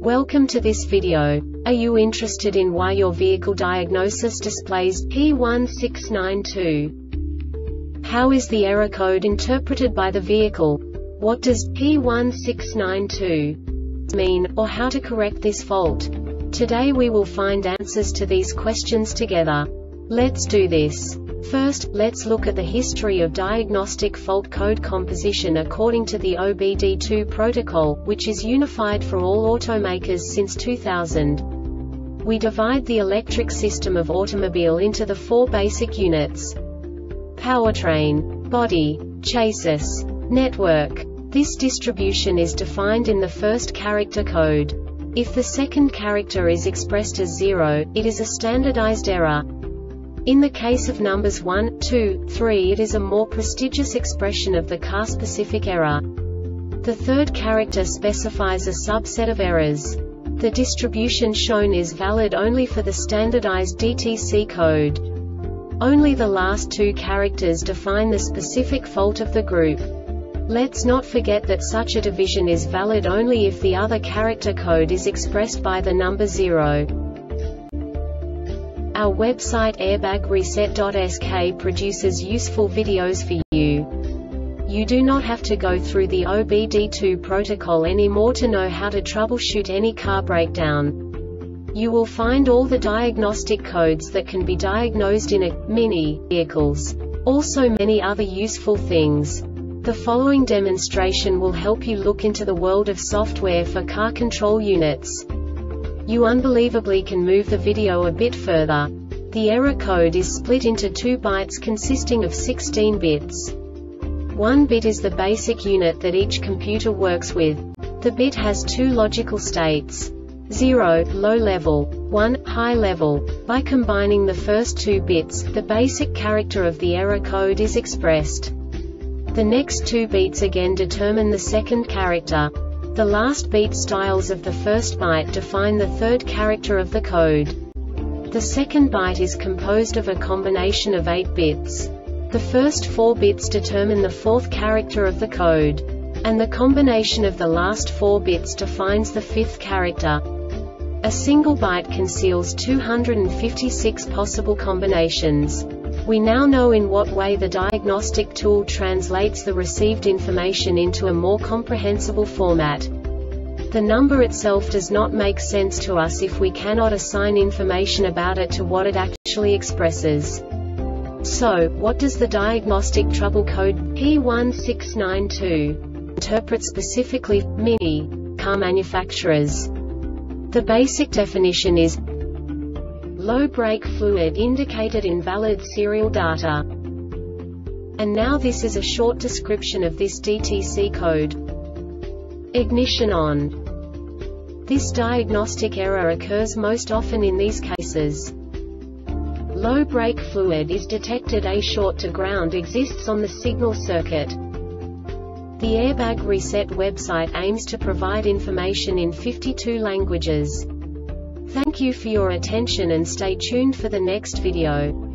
Welcome to this video. Are you interested in why your vehicle diagnosis displays P1692? How is the error code interpreted by the vehicle? What does P1692 mean, or how to correct this fault? Today we will find answers to these questions together. Let's do this. First, let's look at the history of diagnostic fault code composition according to the OBD2 protocol, which is unified for all automakers since 2000. We divide the electric system of automobile into the four basic units: powertrain, body, chassis, network. This distribution is defined in the first character code. If the second character is expressed as 0, it is a standardized error. In the case of numbers 1, 2, 3, it is a more prestigious expression of the car-specific error. The third character specifies a subset of errors. The distribution shown is valid only for the standardized DTC code. Only the last two characters define the specific fault of the group. Let's not forget that such a division is valid only if the other character code is expressed by the number 0. Our website airbagreset.sk produces useful videos for you. You do not have to go through the OBD2 protocol anymore to know how to troubleshoot any car breakdown. You will find all the diagnostic codes that can be diagnosed in mini vehicles. Also many other useful things. The following demonstration will help you look into the world of software for car control units. You unbelievably can move the video a bit further. The error code is split into 2 bytes consisting of 16 bits. 1 bit is the basic unit that each computer works with. The bit has 2 logical states: 0, low level, 1, high level. By combining the first 2 bits, the basic character of the error code is expressed. The next 2 beats again determine the second character. The last beat styles of the first byte define the third character of the code. The second byte is composed of a combination of 8 bits. The first 4 bits determine the fourth character of the code. And the combination of the last 4 bits defines the fifth character. A single byte conceals 256 possible combinations. We now know in what way the diagnostic tool translates the received information into a more comprehensible format. The number itself does not make sense to us if we cannot assign information about it to what it actually expresses. So, what does the diagnostic trouble code P1692 interpret specifically for mini car manufacturers? The basic definition is low brake fluid indicated in valid serial data. And now this is a short description of this DTC code. Ignition on. This diagnostic error occurs most often in these cases. Low brake fluid is detected. A short to ground exists on the signal circuit. The Airbag Reset website aims to provide information in 52 languages. Thank you for your attention and stay tuned for the next video.